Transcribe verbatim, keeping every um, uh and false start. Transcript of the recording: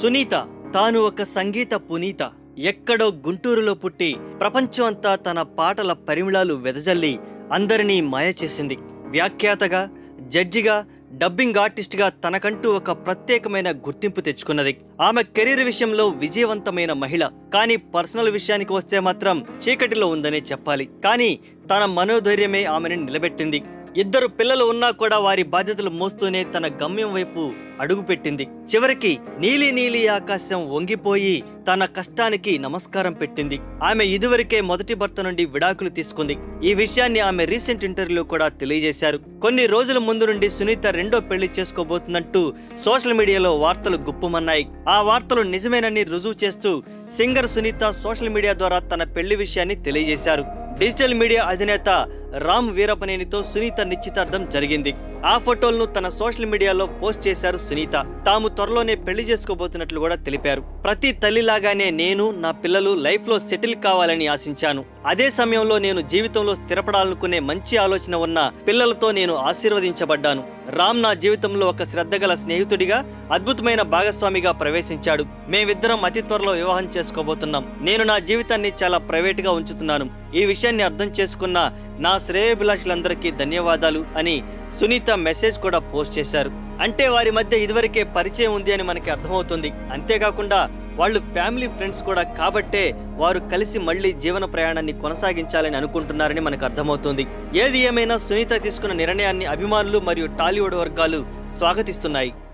సునీత తాను ఒక సంగీత పునీత ఎక్కడో గుంటూరులో పుట్టి ప్రపంచం అంతా తన పాటల పరిమళాలు వెదజల్లి అందరినీ మాయ చేసింది. వ్యాఖ్యాతగా, జడ్జిగా, డబ్బింగ్ ఆర్టిస్ట్గా తనకంటూ ఒక ప్రత్యేకమైన గుర్తింపు తెచ్చుకున్నది. ఆమె కెరీర్ విషయంలో విజయవంతమైన మహిళ. కానీ పర్సనల్ విషయానికి వస్తే మాత్రం చీకటిలో ఉందనే చెప్పాలి. కానీ తన మనోధైర్యమే ఆమెను నిలబెట్టింది. ఇద్దరు పిల్లలు ఉన్నా కూడా వారి బాధ్యతలు మోస్తూనే తన గమ్యం వైపు అడుగుపెట్టింది. చివరికి నీలి నీలి ఆకాశం వంగిపోయి తన కష్టానికి నమస్కారం పెట్టింది. ఆమె ఇదివరకే మొదటి భర్త నుండి విడాకులు తీసుకుంది. ఈ విషయాన్ని ఆమె రీసెంట్ ఇంటర్వ్యూలో కూడా తెలియజేశారు. కొన్ని రోజుల ముందు నుండి సునీత రెండో పెళ్లి చేసుకోబోతుందంటూ సోషల్ మీడియాలో వార్తలు గుప్పుమన్నాయి. ఆ వార్తలు నిజమేనని రుజువు చేస్తూ సింగర్ సునీత సోషల్ మీడియా ద్వారా తన పెళ్లి విషయాన్ని తెలియజేశారు. డిజిటల్ మీడియా అధినేత రామ్ వీరపనేనితో సునీత నిశ్చితార్థం జరిగింది. ఆ ఫోటోలను తన సోషల్ మీడియాలో పోస్ట్ చేశారు సునీత. తాము త్వరలోనే పెళ్లి చేసుకోబోతున్నట్లు కూడా తెలిపారు. ప్రతి తల్లిలాగానే నేను, నా పిల్లలు లైఫ్ లో సెటిల్ కావాలని ఆశించాను. అదే సమయంలో నేను జీవితంలో స్థిరపడాలనుకునే మంచి ఆలోచన ఉన్న పిల్లలతో నేను ఆశీర్వదించబడ్డాను. రామ్ నా జీవితంలో ఒక శ్రద్ధగల స్నేహితుడిగా, అద్భుతమైన భాగస్వామిగా ప్రవేశించాడు. మేమిద్దరం అతి త్వరలో వివాహం చేసుకోబోతున్నాం. నేను నా జీవితాన్ని చాలా ప్రైవేట్ గా ఉంచుతున్నాను. ఈ విషయాన్ని అర్థం చేసుకున్న నా శ్రేయోభిలాషులందరికీ ధన్యవాదాలు అని సునీత మెసేజ్ కూడా పోస్ట్ చేశారు. అంటే వారి మధ్య ఇదివరకే పరిచయం ఉంది అని మనకి అర్థమవుతుంది. అంతేకాకుండా వాళ్ళు ఫ్యామిలీ ఫ్రెండ్స్ కూడా కాబట్టే వారు కలిసి మళ్లీ జీవన ప్రయాణాన్ని కొనసాగించాలని అనుకుంటున్నారని మనకు అర్థమవుతుంది. ఏది ఏమైనా సునీత తీసుకున్న నిర్ణయాన్ని అభిమానులు మరియు టాలీవుడ్ వర్గాలు స్వాగతిస్తున్నాయి.